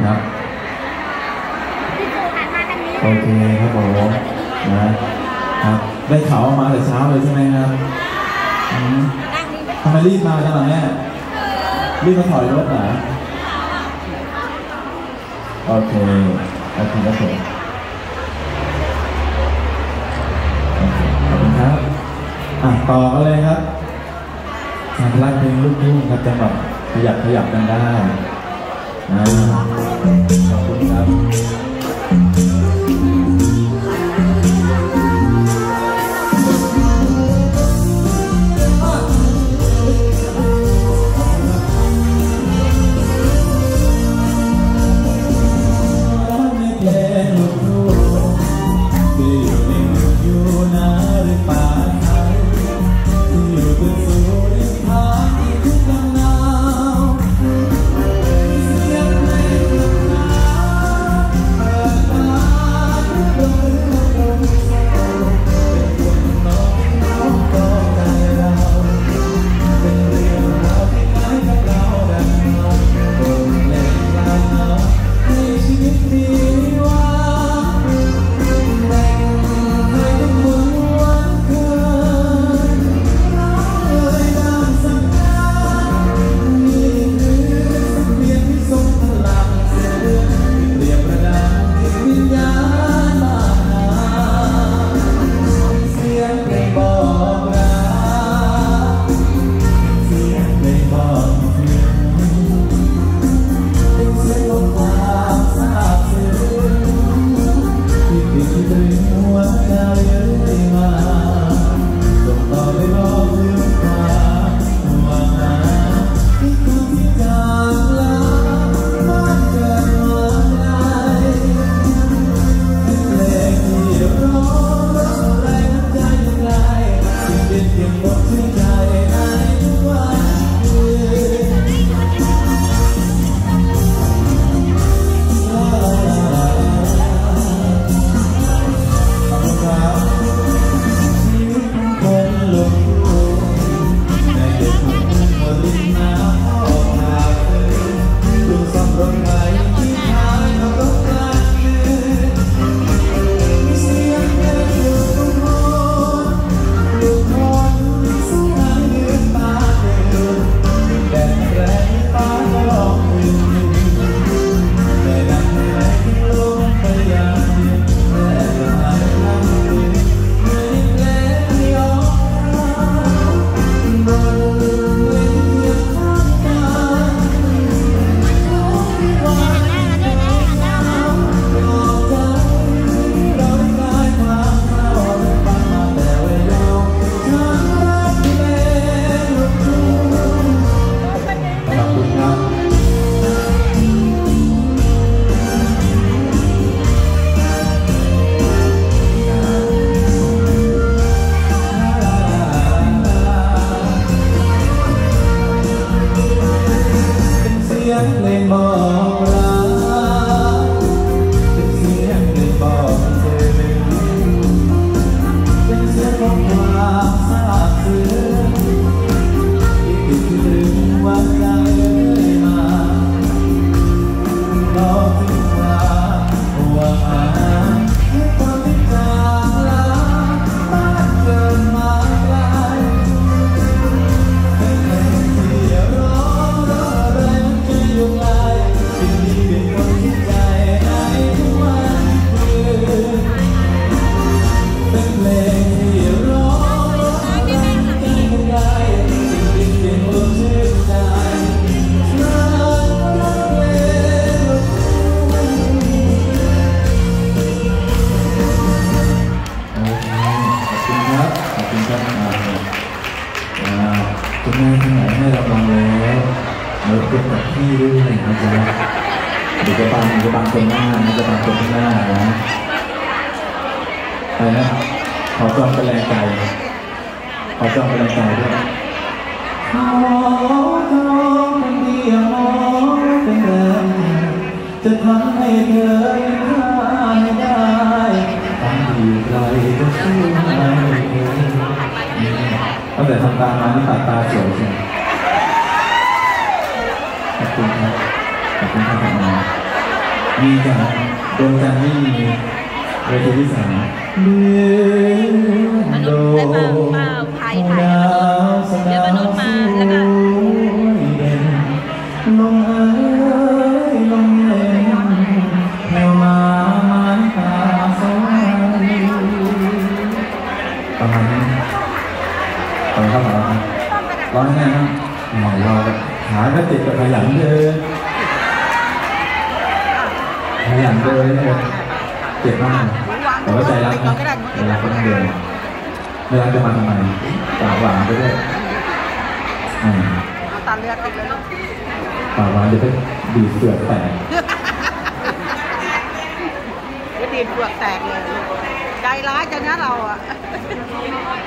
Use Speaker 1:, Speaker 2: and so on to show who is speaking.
Speaker 1: ครับโอเคครับผมนะครับได้ข่าวมาแต่เช้าเลยใช่ไหมครับทำไมรีบมาจังล่ะเนี่ยรีบมาถอยรถเหรอโอเคครับผมขอบคุณครับต่อกันเลยครับงานรักเพลงลูกทุ่งครับจังหวะขยับกันได้ขอบคุณครับคุณแม่ทั้งหลายให้รางวัลแล้วแล้วเก็บกับพี่ด้วยนะจ๊ะเดี๋ยวจะบังคนหน้านะจะบังคนข้างหน้านะไปนะขอจองเป็นแรงใจขอจองเป็นแรงใจด้วยขอจองเป็นเดียวเป็นแรงจะทำให้เธอให้ได้ตั้งอยู่ไกลก็ช่วยให้เธอตั้งแต่ทำตามมานี่ตาสวยใช่ไหมขอบคุณครับขอบคุณครับมีจากดวงจันทร์ไม่มีเวทีที่3เดือนโดดาวสกาวสวยเด่นลงเอ้ยลงเล่นแผ่วมาไม้ตาสวยประมาณนี้ตอนเข้ามาร้องไงนะหมอเราขาก็ติดกับขยันเลยขยันเลยเนี่ยเจ็บมากแต่ว่าใจรักนะเวลาเขาต้องเดินเวลาจะมาทำไมปากหวานไปด้วย
Speaker 2: ตาเลือดติดเลยลูก
Speaker 1: ปากหวานจะไปดีเสือกแตก
Speaker 2: จะดีเปลือกแตกเลยใจร้ายจังนะเราอ่ะ